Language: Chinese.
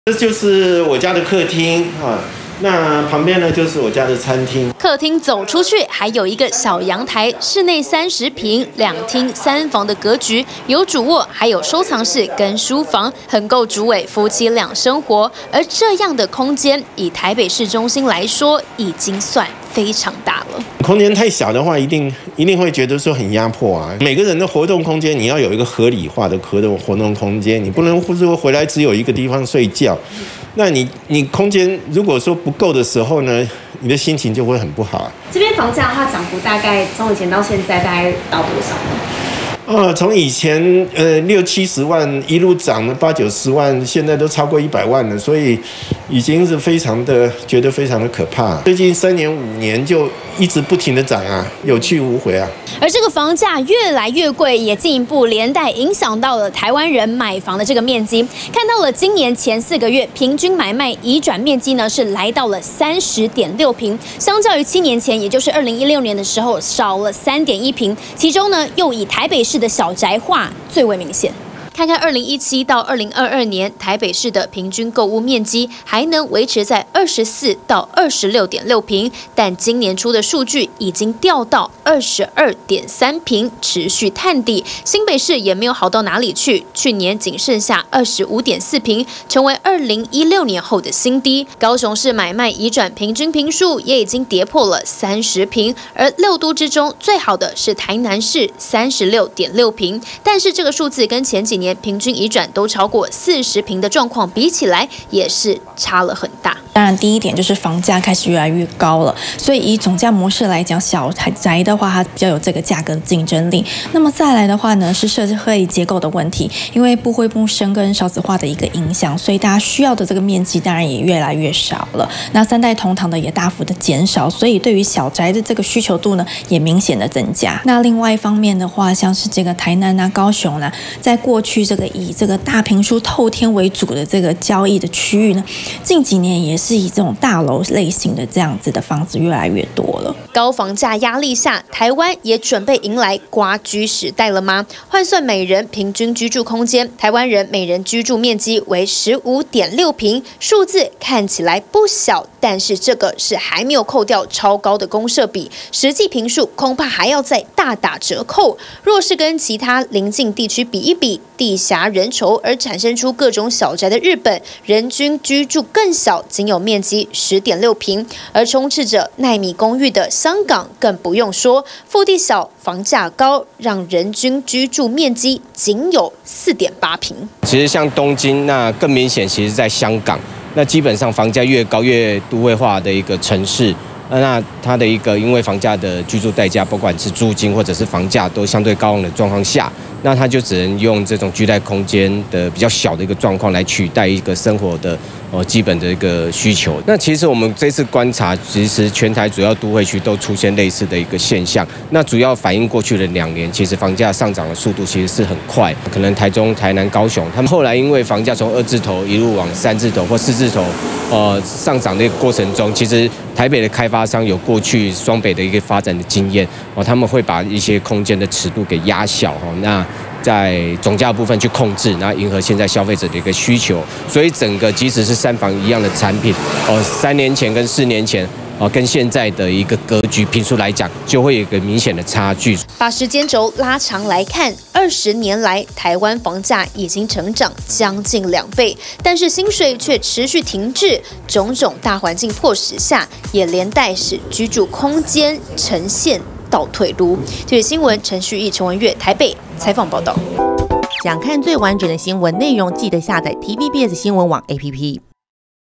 这就是我家的客厅啊。那旁边呢，就是我家的餐厅。 客厅走出去还有一个小阳台，室内30平，2厅3房的格局，有主卧，还有收藏室跟书房，很够主委夫妻俩生活。而这样的空间，以台北市中心来说，已经算非常大了。 空间太小的话，一定会觉得说很压迫啊。每个人的活动空间，你要有一个合理化的活动空间，你不能说回来只有一个地方睡觉。那你空间如果说不够的时候呢，你的心情就会很不好啊。 这边房价的话，涨幅大概从以前到现在大概到多少呢？ 从以前60-70万一路涨了80-90万，现在都超过100万了，所以已经是觉得非常的可怕。最近3年5年就一直不停的涨啊，有去无回啊。 而这个房价越来越贵，也进一步连带影响到了台湾人买房的这个面积。看到了今年前4个月平均买卖移转面积呢是来到了30.6平，相较于7年前，也就是2016年的时候少了3.1平。其中呢，又以台北市的小宅化最为明显。看看2017到2022年台北市的平均购屋面积还能维持在24到26.6平，但今年初的数据已经掉到22.3平，持续探底。新北市也没有好到哪里去，去年仅剩下25.4平，成为2016年后的新低。高雄市买卖移转平均坪数也已经跌破了30平，而6都之中最好的是台南市36.6平，但是这个数字跟前几年平均移转都超过40平的状况比起来，也是差了很大。 当然，第一点就是房价开始越来越高了，所以以总价模式来讲，小宅的话它比较有这个价格的竞争力。那么再来的话呢，是社会结构的问题，因为不婚不生跟少子化的一个影响，所以大家需要的这个面积当然也越来越少了。那3代同堂的也大幅的减少，所以对于小宅的这个需求度呢，也明显的增加。那另外一方面的话，像是这个台南啊、高雄啊，在过去这个以这个大坪数透天为主的这个交易的区域呢，近几年也是以这种大楼类型的这样子的房子越来越多了。 高房价压力下，台湾也准备迎来蝸居时代了吗？换算每人平均居住空间，台湾人每人居住面积为15.6平，数字看起来不小，但是这个是还没有扣掉超高的公设比，实际坪数恐怕还要再大打折扣。若是跟其他邻近地区比一比，地狭人稠而产生出各种小宅的日本，人均居住更小，仅有面积10.6平，而充斥着奈米公寓的香港更不用说，腹地小、房价高，让人均居住面积仅有4.8平。 其实像东京，那更明显，其实在香港，那基本上房价越高越都会化的一个城市。那它的一个因为房价的居住代价，不管是租金或者是房价都相对高昂的状况下，那它就只能用这种居宅空间的比较小的一个状况来取代一个生活的基本的一个需求。那其实我们这次观察，其实全台主要都会区都出现类似的一个现象。那主要反映过去的2年，其实房价上涨的速度其实是很快。可能台中、台南、高雄，他们后来因为房价从2字头一路往3字头或4字头上涨的一个过程中，其实台北的开发商有过去双北的一个发展的经验他们会把一些空间的尺度给压小那在总价部分去控制，然后迎合现在消费者的一个需求，所以整个即使是3房一样的产品3年前跟4年前跟现在的一个格局坪数来讲，就会有一个明显的差距。 把时间轴拉长来看，20年来台湾房价已经成长将近2倍，但是薪水却持续停滞，种种大环境迫使下，也连带使居住空间呈现倒退路。这是新闻陈旭毅、陈文月台北采访报道。 想看最完整的新闻内容，记得下载TVBS 新闻网 APP。